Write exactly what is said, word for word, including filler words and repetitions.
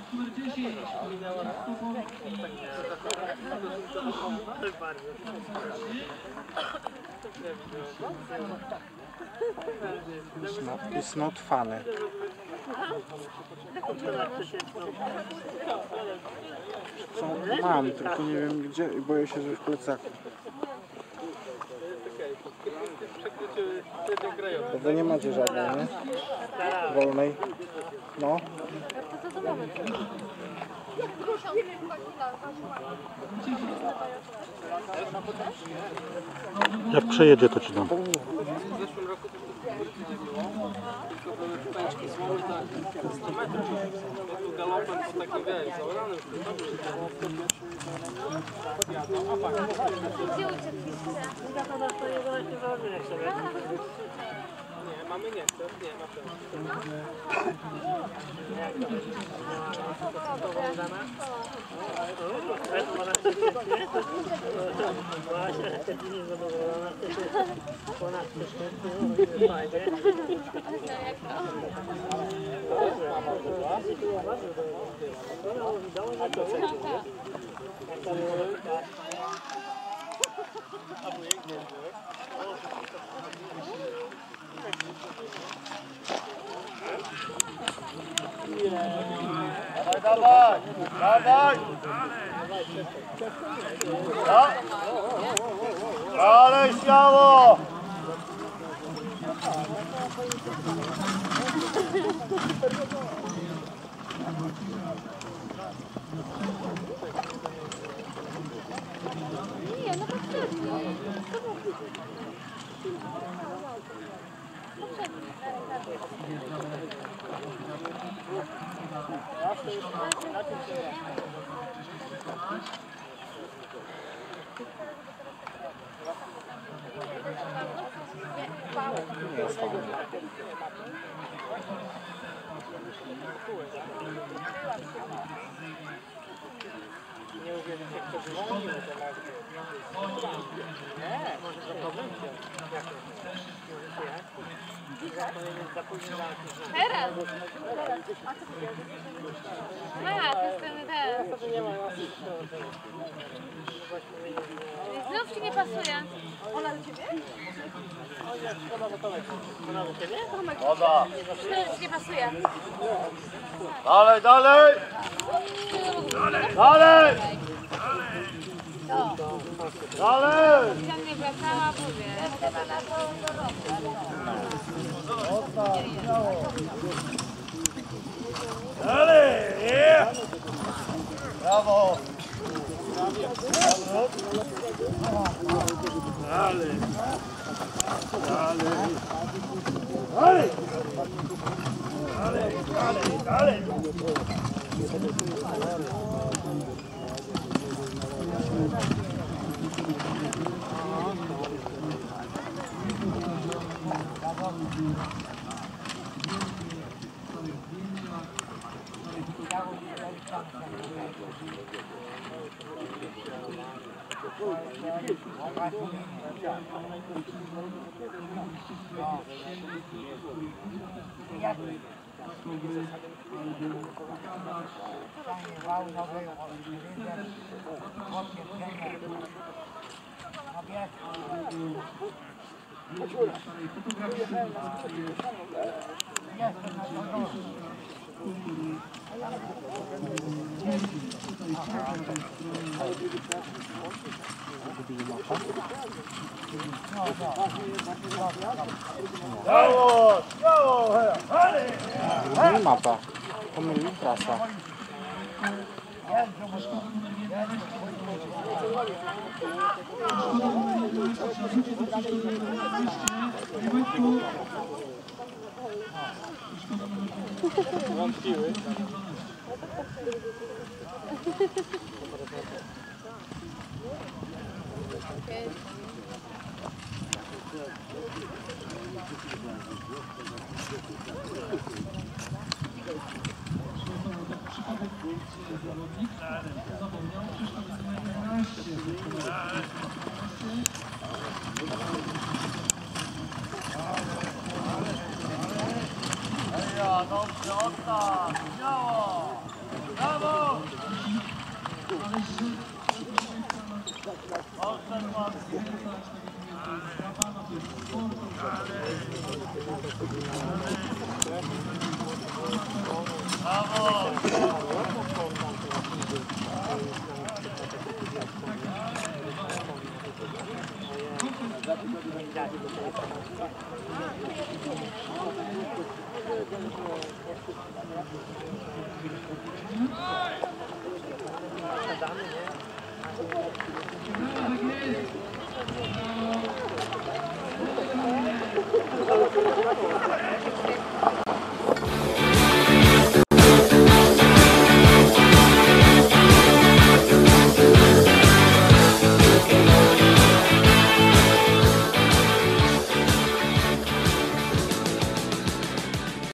numer dziesięć. It's not, it's not funny. Co mam, tylko nie wiem gdzie i boję się, że w plecaku. To nie macie żadnej, nie? Wolnej. No. Jak przejedzie, to ci dam. W zeszłym roku tylko były pęczki słomy na sto metrów. Tu galopem po takim wiesz, zaoranym. Gdzie uciekliście? Nie, mamy nie chce, nie ma Dawaj, dawaj, dawaj! Dalej śmiało! Nie, no poprzedni. Nie uwierzycie, kto wyłonił te nazwy. Nie, może to problem się. Teraz! A, to jest ten, ten. To nie ma nas. Znów ci nie pasuje. Ona do ciebie? Ona do ciebie? Woda! Znów ci nie pasuje. Dalej, dalej! Dalej! Dalej! Ja nie wracała, mówię. Dalej! Brawo! Dalej! Dalej! Dalej! Dalej! Dalej! Dalej! Brawo! Brawo! Nie mapa. Pomylił trasa. Wątpiły. Ja! Dobra, dobrze, odstaw! Śmiało! Brawo! Odstaw ładnie. Brawo! Brawo!